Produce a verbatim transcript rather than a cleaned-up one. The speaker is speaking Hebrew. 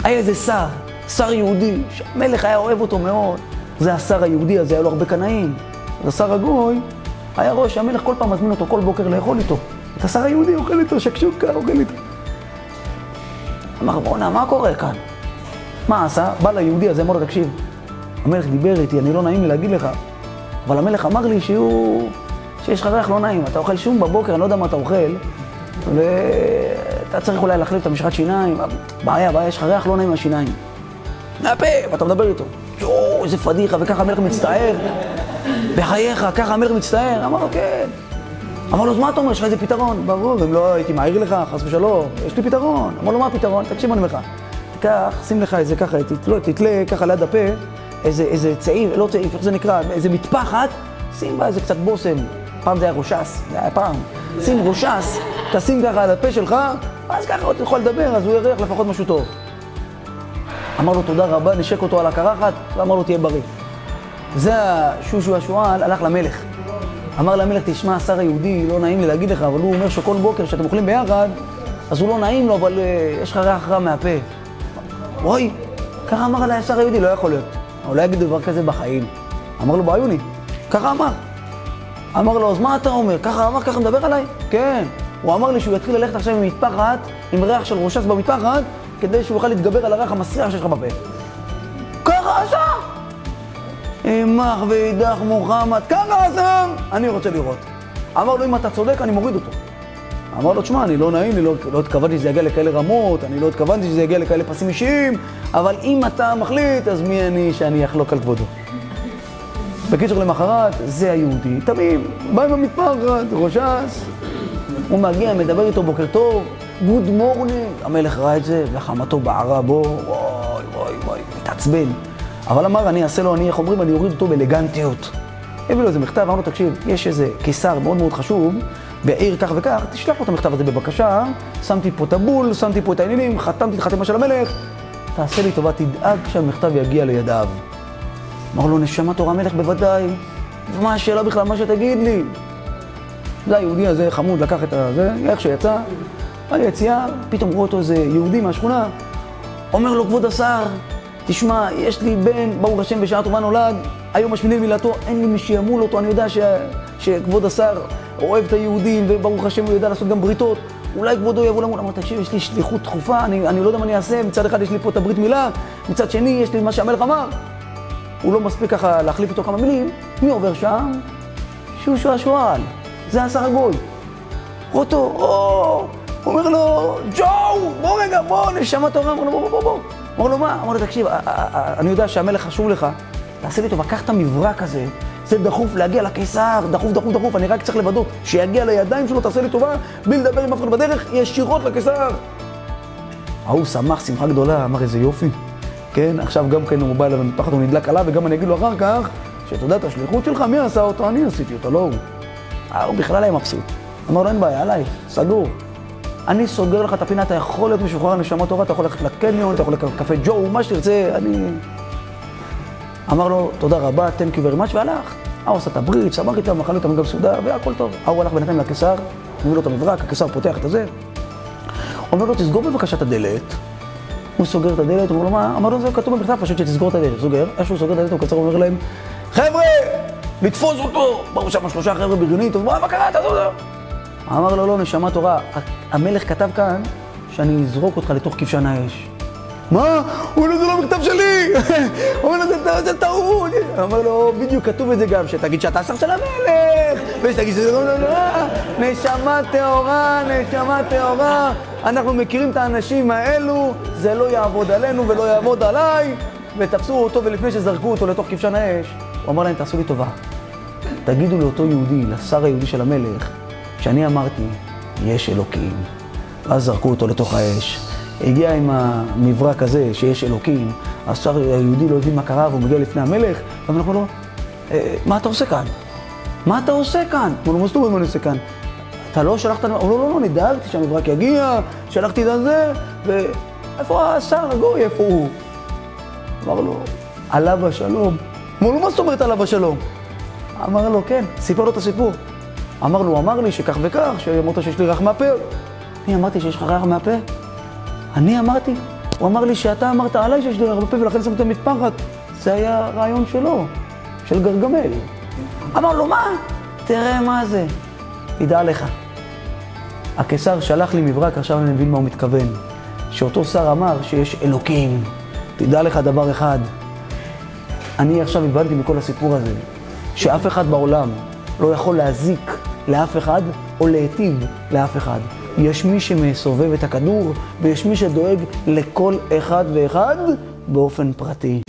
היה איזה שר, שר יהודי, שהמלך היה אוהב אותו מאוד. זה השר היהודי הזה, היה לו הרבה קנאים. אז השר הגוי היה רואה שהמלך כל פעם מזמין אותו כל בוקר לאכול איתו. את השר היהודי אוכל איתו, שקשוקה אוכל איתו. אמר, בוא'נה, מה קורה כאן? מה עשה? בא ליהודי הזה, אמר לו, תקשיב, המלך דיבר איתי, אני לא נעים לי להגיד לך, אבל המלך אמר לי שהוא... שיש לך ריח לא נעים, אתה אוכל שום בבוקר, אני לא יודע מה אתה אוכל, ואתה צריך אולי להחליף את המשחת שיניים, בעיה, בעיה, יש לך ריח לא נעים מהשיניים. מהפה, ואתה מדבר איתו. יואו, איזה פדיחה, וככה המלך מצטער. בחייך, ככה המלך מצטער. אמר לו, כן. אמר לו, אז מה אתה אומר? יש לך איזה פתרון? ברור, אם לא הייתי מעיר לך, חס ושלום, יש לי פתרון. אמר לו, מה הפתרון? תקשיב, אני אומר לך. תיקח, שים לך איזה ככה, תתלה, תתלה ככה ליד הפה, איזה, איזה צעיף, לא צעיף, איך זה נקרא, איזה מטפחת, שים בה איזה קצת בוסם. פעם זה היה רושס, זה היה פעם. שים רושס, תשים ככה על הפה שלך, אז ככה עוד יכול לדבר, אז הוא ירח לפחות משהו טוב. אמר לו, תודה רבה, נשק אותו על הקרחת, ואמר לו, תהיה בריא. זה השושו השועל, הלך למלך. אמר למלך, תשמע, השר היהודי, לא נעים לי להגיד לך, אבל הוא אומר שכל בוקר שאתם אוכלים ביחד, אז הוא לא נעים לו, אבל uh, יש לך ריח רע מהפה. אוי, ככה אמר עליי השר היהודי, לא יכול להיות. הוא לא יגיד דבר כזה בחיים. אמר לו, בעיוני, ככה אמר. אמר לו, אז מה אתה אומר? ככה אמר, ככה מדבר עליי? כן. הוא אמר לי שהוא יתחיל ללכת עכשיו עם מטפחת, עם ריח של רושס במטפחת, כדי שהוא יוכל להתגבר על הריח המסריח שיש לך בפה. ככה עשה! אמח ואידך מוחמד, ככה עשה! אני רוצה לראות. אמר לו, אם אתה צודק, אני מוריד אותו. אמר לו, תשמע, אני לא נעים, אני לא, לא התכוונתי שזה יגיע לכאלה רמות, אני לא התכוונתי שזה יגיע לכאלה פסים אישיים, אבל אם אתה מחליט, אז מי אני שאני אחלוק על כבודו? בקיצור למחרת, זה היהודי, תמים, בא עם המטפחת, רושס, הוא מגיע, מדבר איתו בוקר טוב, גוד מורנינג, המלך ראה את זה, וחמתו בערה בו, וואי וואי וואי, מתעצבן. אבל אמר, אני אעשה לו, אני, איך אומרים, אני אוריד אותו באלגנטיות. הביא לו איזה מכתב, אמר לו, תקשיב, יש איזה קיסר מאוד מאוד חשוב, בעיר כך וכך, תשלח לו את המכתב הזה בבקשה, שמתי פה את הבול, שמתי פה את העניינים, חתמתי את החתימה של המלך, תעשה לי טובה, תדאג שהמכתב יגיע לידיו. אמר לו, נשמה תורה מלך בוודאי, ומה השאלה בכלל, מה שתגיד לי? זה היהודי הזה חמוד, לקח את זה, איך שיצא, היציאה, פתאום רואה אותו איזה יהודי מהשכונה, אומר לו, כבוד השר, תשמע, יש לי בן, ברוך השם בשעה טובה נולד, היום משמינים מילתו, אין לי מי שימול אותו, אני יודע ש... שכבוד השר אוהב את היהודים, וברוך השם הוא יודע לעשות גם בריתות, אולי כבודו יבוא למול, אמר, תקשיב, יש לי שליחות דחופה, אני, אני לא יודע מה אני אעשה, מצד אחד יש לי פה את הברית מילה, מצד שני יש לי מה שהמלך אמר. הוא לא מספיק ככה להחליף איתו כמה מילים, מי עובר שם? שושו השועל, זה השר הגוי. אותו, או, הוא אומר לו, ג'ו, בוא רגע, בוא, נשמה תורה, אמר לו, בוא, בוא, בוא. אמר לו, מה? אמר לו, תקשיב, אני יודע שהמלך חשוב לך, תעשה לי טובה, קח את המברק הזה, זה דחוף להגיע לקיסר, דחוף, דחוף, דחוף, אני רק צריך לוודות, שיגיע לידיים שלו, תעשה לי טובה, בלי לדבר עם אף אחד בדרך, ישירות לקיסר. ההוא שמח, שמחה גדולה, אמר, איזה יופי. כן, עכשיו גם כן הוא בא אליו ומתפחד, הוא נדלק עליו, וגם אני אגיד לו אחר כך, שאתה יודע את השליחות שלך, מי עשה אותו? אני עשיתי אותו, לא הוא. הוא בכלל היה מבסוט. אמר לו, אין בעיה, עליי, סגור. אני סוגר לך את הפינה, אתה יכול להיות משוחרר נשמה תורה, אתה יכול ללכת לקניון, אתה יכול ללכת לקפה ג'ו, מה שתרצה, אני... אמר לו, תודה רבה, thank you very much, והלך. הוא עשה את הברית, סמך איתם, אכל איתם גם סודר, והכל טוב. הוא הלך בינתיים לקיסר, מביא לו את המברק, הקיסר פותח את הזה. אומר לו, תסגור בבקשה את הדלת. הוא סוגר את הדלת, הוא אומר לו, מה? אמר לו, זה כתוב במכתב, פשוט שתסגור את הדלת. סוגר, איך שהוא סוגר את הדלת, הוא קצר אומר להם, חבר'ה, לתפוס אותו! באו שם שלושה חבר'ה בריונית, מה, מה קרה? תעזור לו! אמר לו, לא, נשמה תורה, המלך כתב כאן שאני אזרוק אותך לתוך כבשן האש. מה? הוא אומר לו, זה לא מכתב שלי! הוא אומר לו, זה טעות! אמר לו, בדיוק כתוב את זה גם, שתגיד שאתה השר של המלך! ושתגיד שזה לא נורא! נשמה טהורה, נשמה טהורה! אנחנו מכירים את האנשים האלו, זה לא יעבוד עלינו ולא יעבוד עליי, ותפסו אותו, ולפני שזרקו אותו לתוך כבשן האש, הוא אמר להם, תעשו לי טובה. תגידו לאותו יהודי, לשר היהודי של המלך, שאני אמרתי, יש אלוקים. אז זרקו אותו לתוך האש. הגיע עם המברק הזה שיש אלוקים, השר היהודי לא הבין מה קרה, והוא מגיע לפני המלך, והמלך אומר לו, מה אתה עושה כאן? מה אתה עושה כאן? הוא אומר לו, מה זאת אומרת מה אני עושה כאן? אתה לא שלחת... הוא אומר לו, לא, לא, נדאגתי שהמברק יגיע, שלחתי את זה, ואיפה השר הגוי, איפה הוא? אמר לו, עליו השלום. אמר לו, מה זאת אומרת עליו השלום? אמר לו, כן, סיפר לו את הסיפור. אמר לו, הוא אמר לי שכך וכך, שאמרת שיש לי ריח מהפה. אני אמרתי שיש לך ריח מהפה? אני אמרתי, הוא אמר לי שאתה אמרת עליי שיש לי הרבה פה ולכן שמת מטפחת. זה היה רעיון שלו, של גרגמל. אמר לו, מה? תראה מה זה. תדע לך. הקיסר שלח לי מברק, עכשיו אני מבין מה הוא מתכוון. שאותו שר אמר שיש אלוקים. תדע לך דבר אחד. אני עכשיו הבנתי מכל הסיפור הזה, שאף אחד בעולם לא יכול להזיק לאף אחד או להיטיב לאף אחד. יש מי שמסובב את הכדור ויש מי שדואג לכל אחד ואחד באופן פרטי.